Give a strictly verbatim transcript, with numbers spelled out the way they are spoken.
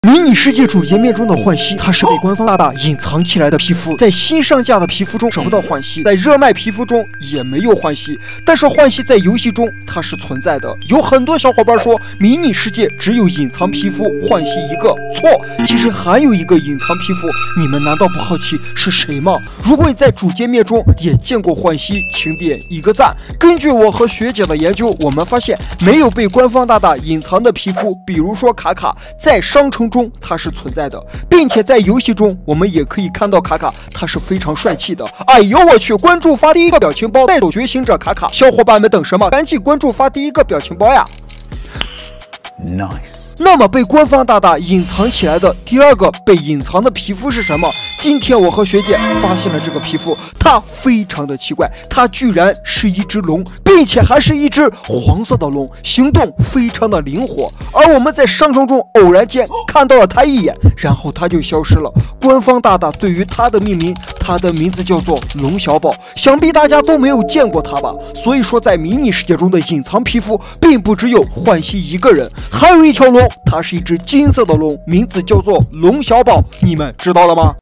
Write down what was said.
迷你世界主页面中的浣溪，它是被官方大大隐藏起来的皮肤，在新上架的皮肤中找不到浣溪，在热卖皮肤中也没有浣溪。但是浣溪在游戏中它是存在的。有很多小伙伴说迷你世界只有隐藏皮肤浣溪一个，错，其实还有一个隐藏皮肤，你们难道不好奇是谁吗？如果你在主界面中也见过浣溪，请点一个赞。根据我和学姐的研究，我们发现没有被官方大大隐藏的皮肤，比如说卡卡，在商城中它是存在的，并且在游戏中我们也可以看到卡卡，他是非常帅气的。哎呦我去，关注发第一个表情包，带走觉醒者卡卡，小伙伴们等什么？赶紧关注发第一个表情包呀 Nice。 那么被官方大大隐藏起来的第二个被隐藏的皮肤是什么？今天我和学姐发现了这个皮肤，它非常的奇怪，它居然是一只龙，并且还是一只黄色的龙，行动非常的灵活。而我们在商城中偶然间看到了它一眼，然后它就消失了。官方大大对于它的命名，它的名字叫做龙小宝，想必大家都没有见过它吧？所以说在迷你世界中的隐藏皮肤并不只有浣溪一个人，还有一条龙，它是一只金色的龙，名字叫做龙小宝，你们知道了吗？